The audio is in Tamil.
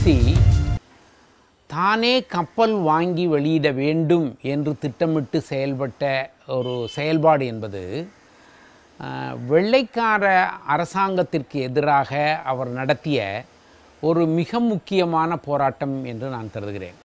பிபிசி தானே கப்பல் வாங்கி வெளியிட வேண்டும் என்று திட்டமிட்டு செயல்பட்ட ஒரு செயல்பாடு என்பது வெள்ளைக்கார அரசாங்கத்திற்கு எதிராக அவர் நடத்திய ஒரு மிக முக்கியமான போராட்டம் என்று நான் கருதுகிறேன்.